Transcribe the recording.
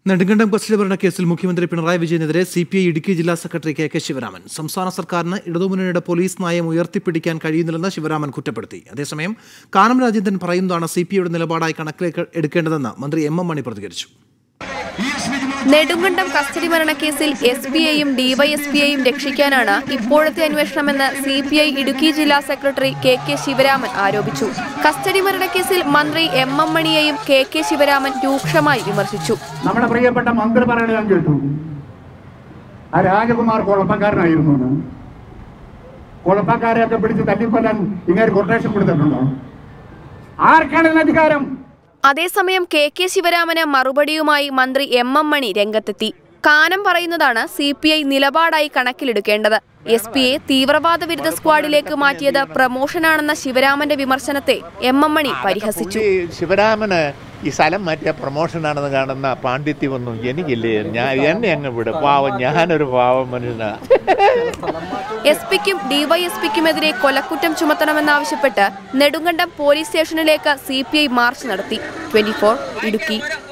Nedumkandam custody മരണ കേസിൽ മുഖ്യമന്ത്രി പിണറായി വിജയനെതിരെ CPI ഇടുക്കി ജില്ലാ സെക്രട്ടറി കെ ശിവരാമൻ സംസ്ഥാന സർക്കാരിന് ഇടതുമുന്നണിയുടെ പോലീസ് നയം ഉയർത്തിപ്പിടിക്കാൻ കഴിയുന്നില്ലെന്ന് ശിവരാമൻ കുറ്റപ്പെടുത്തി. അതേസമയം കാനം രാജേന്ദ്രൻ പറയുന്നതാണ് CPIയുടെ നിലപാടായി കണക്കിലേക്ക് എടുക്കേണ്ടതെന്ന് മന്ത്രി M. M. മണി പ്രതികരിച്ചു. നെടുങ്കണ്ടം കസ്റ്റഡി മരണക്കേസിൽ SPIയും DYSPയും രക്ഷിക്കാനാണ് ഇപ്പോഴത്തെ അന്വേഷണമെന്ന് CPI ഇടുക്കി ജില്ലാ സെക്രട്ടറി കെ ശിവരാമൻ ആരോപിച്ചു. കസ്റ്റഡി മരണക്കേസിൽ മന്ത്രി M. M. മണിയെയും കെ ശിവരാമൻ രൂക്ഷമായി വിമർശിച്ചു. നമ്മുടെ പ്രിയപ്പെട്ട മന്ത്രി പറയുന്നത് ഞാൻ കേട്ടു, ആ രാജകുമാർ കുഴപ്പക്കാരനായിരുന്നു. കുഴപ്പക്കാരെയൊക്കെ പിടിച്ച് തല്ലിക്കൊല്ലാൻ ഇങ്ങനെ കൊട്ടേഷൻ കൊടുത്തിട്ടുണ്ടോ? ആർക്കാണ് അധികാരം? അതേസമയം കെ ശിവരാമന് മറുപടിയുമായി മന്ത്രി M. M. മണി രംഗത്തെത്തി. കാനം പറയുന്നതാണ് CPI നിലപാടായി കണക്കിലെടുക്കേണ്ടത്. SPയെ തീവ്രവാദ വിരുദ്ധ സ്ക്വാഡിലേക്ക് മാറ്റിയത് പ്രമോഷനാണെന്ന ശിവരാമന്റെ വിമർശനത്തെ M. M. മണി പരിഹസിച്ചു. ശിവരാമന് ഈ സ്ഥലം മാറ്റിയ പ്രമോഷനാണെന്ന് കാണുന്ന പാണ്ഡിത്യമൊന്നും എനിക്കില്ലേ. എന്നെ അങ്ങ് വിട്, പാവം, ഞാനൊരു പാവം മനുഷ്യനാണ്. SPയ്ക്കും DYSPയ്ക്കുമെതിരെ കൊലക്കുറ്റം ചുമത്തണമെന്നാവശ്യപ്പെട്ട് നെടുങ്കണ്ടം പോലീസ് സ്റ്റേഷനിലേക്ക് CPI മാർച്ച് നടത്തി. 24 ഇടുക്കി.